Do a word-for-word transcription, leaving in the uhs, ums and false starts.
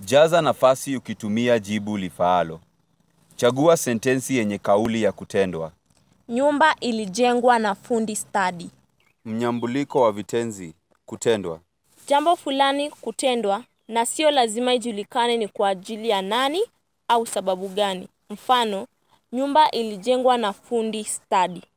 Jaza nafasi ukitumia jibu lifaalo. Chagua sentensi yenye kauli ya kutendwa. Nyumba ilijengwa na fundi stadi. Mnyambuliko wa vitenzi kutendwa. Jambo fulani kutendwa na sio lazima ijulikane ni kwa ajili ya nani au sababu gani. Mfano, nyumba ilijengwa na fundi stadi.